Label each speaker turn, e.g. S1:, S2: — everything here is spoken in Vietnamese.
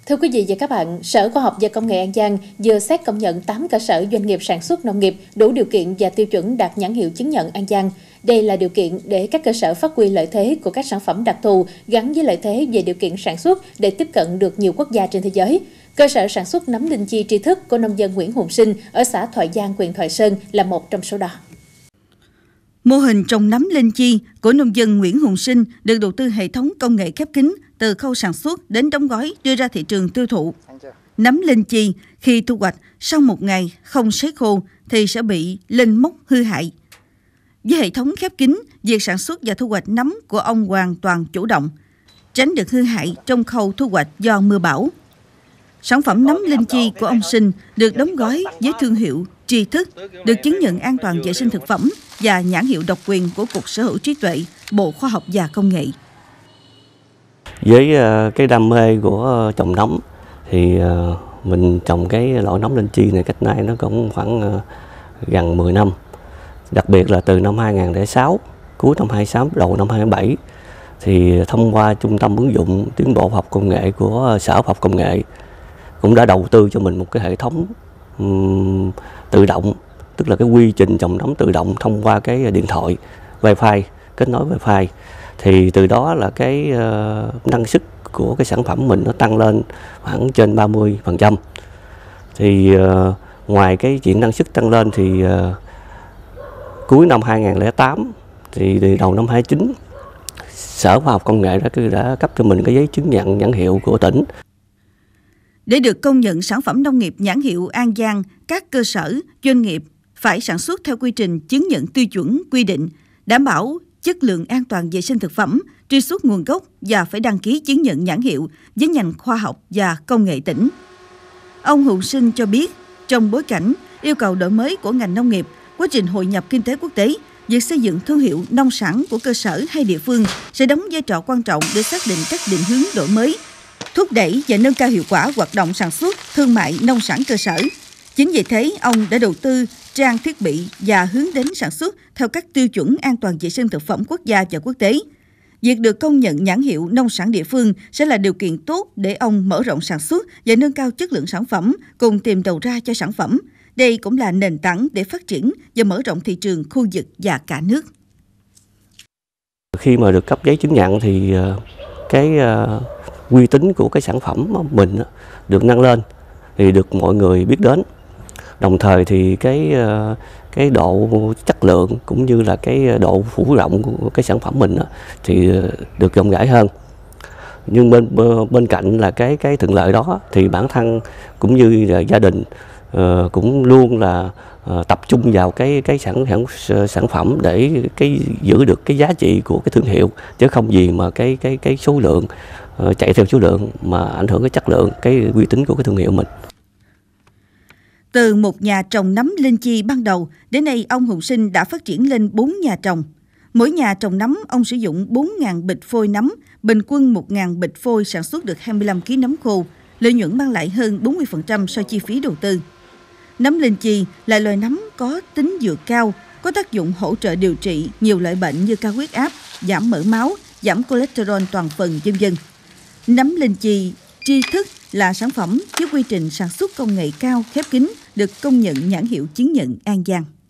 S1: Thưa quý vị và các bạn, Sở Khoa học và Công nghệ An Giang vừa xét công nhận 8 cơ sở doanh nghiệp sản xuất nông nghiệp đủ điều kiện và tiêu chuẩn đạt nhãn hiệu chứng nhận An Giang. Đây là điều kiện để các cơ sở phát huy lợi thế của các sản phẩm đặc thù gắn với lợi thế về điều kiện sản xuất để tiếp cận được nhiều quốc gia trên thế giới. Cơ sở sản xuất nấm linh chi tri thức của nông dân Nguyễn Hùng Sinh ở xã Thoại Giang, huyện Thoại Sơn là một trong số đó.
S2: Mô hình trồng nấm linh chi của nông dân Nguyễn Hùng Sinh được đầu tư hệ thống công nghệ khép kín từ khâu sản xuất đến đóng gói đưa ra thị trường tiêu thụ. Nấm linh chi khi thu hoạch sau một ngày không sấy khô thì sẽ bị lên mốc hư hại. Với hệ thống khép kín, việc sản xuất và thu hoạch nấm của ông hoàn toàn chủ động, tránh được hư hại trong khâu thu hoạch do mưa bão. Sản phẩm nấm linh chi của ông Sinh được đóng gói với thương hiệu tri thức, được chứng nhận an toàn vệ sinh thực phẩm và nhãn hiệu độc quyền của Cục Sở hữu trí tuệ, Bộ Khoa học và Công nghệ.
S3: Với cái đam mê của trồng nấm thì mình trồng cái loại nấm linh chi này cách nay nó cũng khoảng gần 10 năm. Đặc biệt là từ năm 2006, cuối năm 2006, đầu năm 2007 thì thông qua Trung tâm ứng dụng tiến bộ khoa học công nghệ của Sở Khoa học Công nghệ cũng đã đầu tư cho mình một cái hệ thống tự động, tức là cái quy trình trồng nấm tự động thông qua cái điện thoại Wi-Fi, kết nối Wi-Fi. Thì từ đó là cái năng suất của cái sản phẩm mình nó tăng lên khoảng trên 30%. Thì ngoài cái chuyện năng suất tăng lên thì cuối năm 2008 thì đầu năm 2009 Sở Khoa học Công nghệ đã cấp cho mình cái giấy chứng nhận nhãn hiệu của tỉnh.
S2: Để được công nhận sản phẩm nông nghiệp nhãn hiệu An Giang, các cơ sở, doanh nghiệp phải sản xuất theo quy trình chứng nhận tiêu chuẩn quy định, đảm bảo chất lượng an toàn vệ sinh thực phẩm, truy xuất nguồn gốc và phải đăng ký chứng nhận nhãn hiệu với ngành khoa học và công nghệ tỉnh. Ông Hùng Sinh cho biết, trong bối cảnh yêu cầu đổi mới của ngành nông nghiệp, quá trình hội nhập kinh tế quốc tế, việc xây dựng thương hiệu nông sản của cơ sở hay địa phương sẽ đóng vai trò quan trọng để xác định các định hướng đổi mới, thúc đẩy và nâng cao hiệu quả hoạt động sản xuất, thương mại nông sản cơ sở. Chính vì thế, ông đã đầu tư trang thiết bị và hướng đến sản xuất theo các tiêu chuẩn an toàn vệ sinh thực phẩm quốc gia và quốc tế. Việc được công nhận nhãn hiệu nông sản địa phương sẽ là điều kiện tốt để ông mở rộng sản xuất và nâng cao chất lượng sản phẩm cùng tìm đầu ra cho sản phẩm. Đây cũng là nền tảng để phát triển và mở rộng thị trường khu vực và cả nước.
S3: Khi mà được cấp giấy chứng nhận thì cái uy tín của cái sản phẩm mình được nâng lên, thì được mọi người biết đến. Đồng thời thì cái độ chất lượng cũng như là cái độ phủ rộng của cái sản phẩm mình thì được rộng rãi hơn. Nhưng bên cạnh là cái thuận lợi đó thì bản thân cũng như là gia đình cũng luôn là tập trung vào cái sản phẩm để giữ được cái giá trị của cái thương hiệu, chứ không gì mà cái số lượng chạy theo số lượng mà ảnh hưởng cái chất lượng, cái uy tín của cái thương hiệu mình.
S2: Từ một nhà trồng nấm linh chi ban đầu, đến nay ông Hùng Sinh đã phát triển lên 4 nhà trồng. Mỗi nhà trồng nấm, ông sử dụng 4.000 bịch phôi nấm, bình quân 1.000 bịch phôi sản xuất được 25 kg nấm khô, lợi nhuận mang lại hơn 40% so chi phí đầu tư. Nấm linh chi là loài nấm có tính dược cao, có tác dụng hỗ trợ điều trị nhiều loại bệnh như cao huyết áp, giảm mỡ máu, giảm cholesterol toàn phần, v.v. Nấm linh chi tri thức là sản phẩm với quy trình sản xuất công nghệ cao khép kín, được công nhận nhãn hiệu chứng nhận An Giang.